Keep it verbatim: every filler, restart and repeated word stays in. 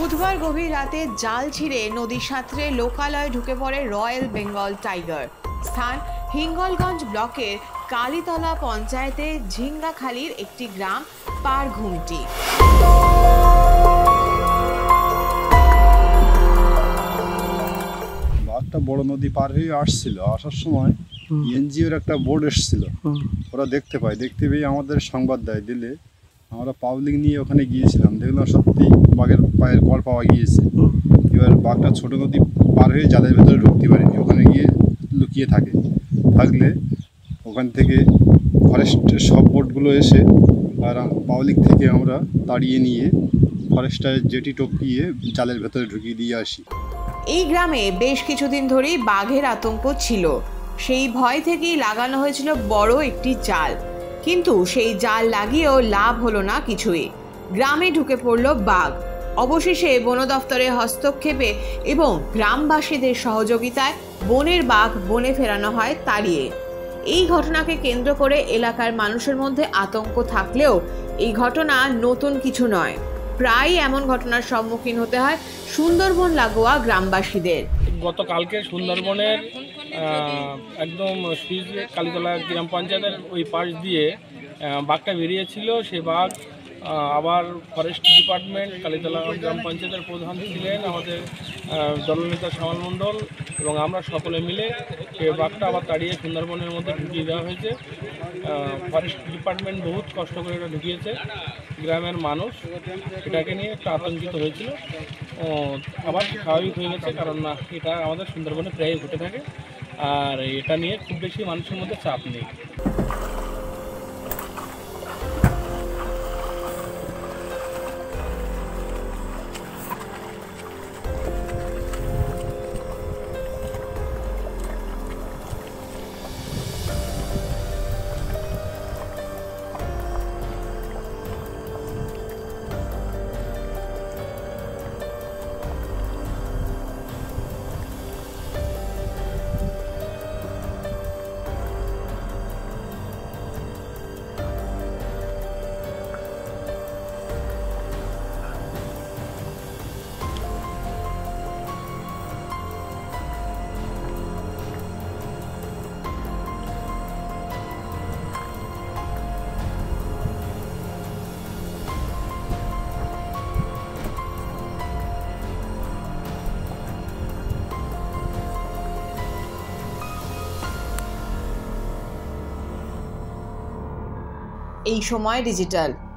বুধবার গভীর রাতে জাল ছিঁড়ে নদী সাঁতরে লোকালয়ে ঢুকে পড়ে রয়্যাল বেঙ্গল টাইগার। স্থান হিঙ্গলগঞ্জ ব্লকের কালীতলা পঞ্চায়েতে ঝিঙ্গাখালীর একটি গ্রাম পারঘুমটি। একটা বড় নদী পার হয়ে আসছিল, আসার সময় এনজিওর একটা বোর্ড এসেছিল, ওরা দেখতে পায়, দেখতে পেয়ে আমাদের সংবাদ দেয়, দিলে আমরা পাবলিক নিয়ে ওখানে গিয়েছিলাম, দেখলাম সত্যি বাঘের পায়ের কল পাওয়া গিয়েছে। এবার বাঘটা ছোটো নদী পার হয়ে জালের ভেতরে ঢুকতে পারেনি, ওখানে গিয়ে লুকিয়ে থাকে। থাকলে ওখান থেকে ফরেস্টের সব বোটগুলো এসে আর পাবলিক থেকে আমরা তাড়িয়ে নিয়ে ফরেস্টের জেটি টপকিয়ে জালের ভেতরে ঢুকিয়ে দিয়ে আসি। এই গ্রামে বেশ কিছুদিন ধরেই বাঘের আতঙ্ক ছিল। সেই ভয় থেকেই লাগানো হয়েছিল বড় একটি জাল, কিন্তু সেই জাল লাগিয়েও লাভ হলো না কিছুই। গ্রামে ঢুকে পড়ল বাঘ। অবশেষে বন দফতরের হস্তক্ষেপে এবং গ্রামবাসীদের সহযোগিতায় বনের বাঘ বনে ফেরানো হয় তাড়িয়ে। এই ঘটনাকে কেন্দ্র করে এলাকার মানুষের মধ্যে আতঙ্ক থাকলেও এই ঘটনা নতুন কিছু নয়। প্রায় এমন ঘটনার সম্মুখীন হতে হয় সুন্দরবন লাগোয়া গ্রামবাসীদের। গতকালকে সুন্দরবনের একদম সুইচ কালীতলা গ্রাম পঞ্চায়েতের ওই পাশ দিয়ে বাঘটা বেরিয়েছিল। সে বাঘ আবার ফরেস্ট ডিপার্টমেন্ট, কালীতলা গ্রাম পঞ্চায়েতের প্রধান ছিলেন আমাদের দলনেতা শ্যামল মণ্ডল, এবং আমরা সকলে মিলে সে বাঘটা আবার তাড়িয়ে সুন্দরবনের মধ্যে ঢুকিয়ে দেওয়া হয়েছে। ফরেস্ট ডিপার্টমেন্ট বহুত কষ্ট করে এটা ঢুকিয়েছে। গ্রামের মানুষ এটাকে নিয়ে একটু আতঙ্কিত হয়েছিল, আবার স্বাভাবিক হয়ে গেছে, কারণ না এটা আমাদের সুন্দরবনে প্রায় ঘটে থাকে, আর এটা নিয়ে খুব বেশি মানুষের মধ্যে চাপ নেই। এই সময় ডিজিটাল।